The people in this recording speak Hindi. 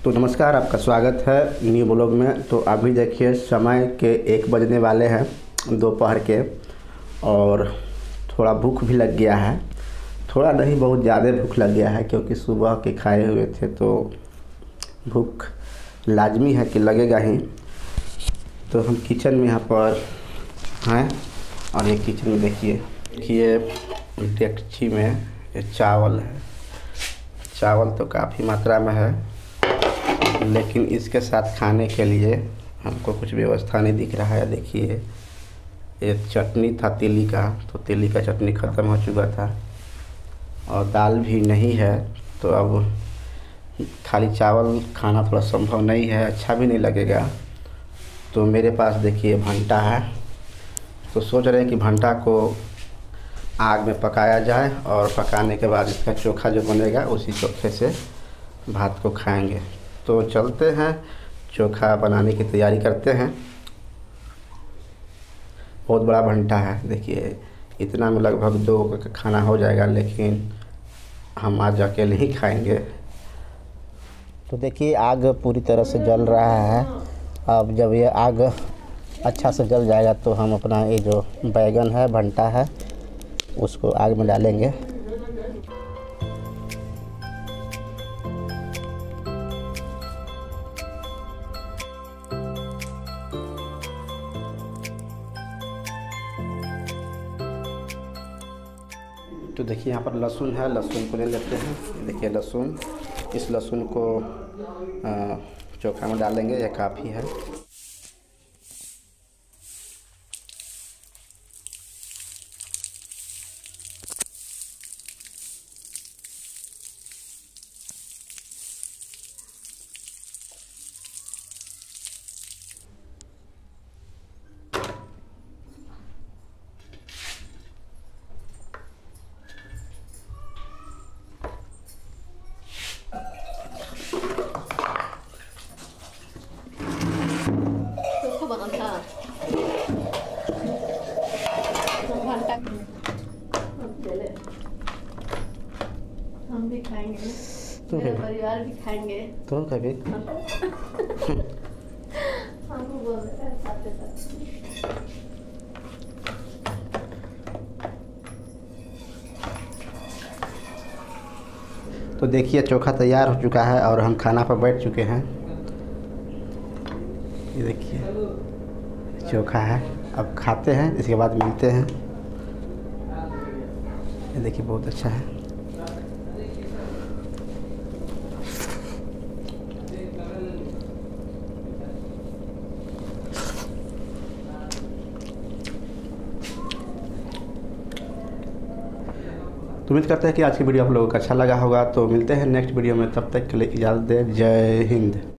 तो नमस्कार, आपका स्वागत है न्यू ब्लॉग में। तो अभी देखिए समय के 1 बजने वाले हैं दोपहर के, और थोड़ा भूख भी लग गया है। थोड़ा नहीं, बहुत ज़्यादा भूख लग गया है, क्योंकि सुबह के खाए हुए थे तो भूख लाजमी है कि लगेगा ही। तो हम किचन में यहाँ पर हैं, और ये किचन में देखिए डेगची में ये चावल है। चावल तो काफ़ी मात्रा में है, लेकिन इसके साथ खाने के लिए हमको कुछ व्यवस्था नहीं दिख रहा है। देखिए ये चटनी था तिली का, तो तिली का चटनी ख़त्म हो चुका था, और दाल भी नहीं है। तो अब खाली चावल खाना थोड़ा संभव नहीं है, अच्छा भी नहीं लगेगा। तो मेरे पास देखिए भंटा है, तो सोच रहे हैं कि भंटा को आग में पकाया जाए, और पकाने के बाद इसका चोखा जो बनेगा उसी चोखे से भात को खाएंगे। तो चलते हैं, चोखा बनाने की तैयारी करते हैं। बहुत बड़ा भंटा है, देखिए इतना में लगभग 2 का खाना हो जाएगा, लेकिन हम आज अकेले ही खाएंगे। तो देखिए आग पूरी तरह से जल रहा है। अब जब ये आग अच्छा से जल जाएगा तो हम अपना ये जो बैगन है, भंटा है, उसको आग में डालेंगे। तो देखिए यहाँ पर लहसुन है, लहसुन को ले लेते हैं। देखिए लहसुन, इस लहसुन को चोखा में डालेंगे, यह काफ़ी है। हम भी खाएंगे, मेरा परिवार भी खाएंगे। तुम कभी हमको बोल रहे हैं साथ। तो देखिए चोखा तैयार हो चुका है, और हम खाना पर बैठ चुके हैं। ये देखिए चोखा है, अब खाते हैं, इसके बाद मिलते हैं। ये देखिए बहुत अच्छा है। तो उम्मीद करते हैं कि आज की वीडियो आप लोगों को अच्छा लगा होगा। तो मिलते हैं नेक्स्ट वीडियो में, तब तक के लिए इजाज़त दें। जय हिंद।